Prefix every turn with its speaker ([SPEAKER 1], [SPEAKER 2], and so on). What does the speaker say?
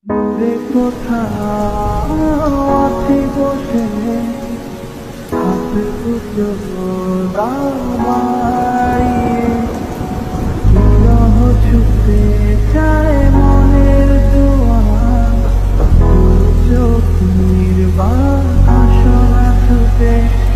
[SPEAKER 1] যে কোথাও আছি বসে হাতে দুটো দাঁড়িয়ে বিরহ ছুতে চায় মনের জোয়ার চোখের বাসনা ছুতে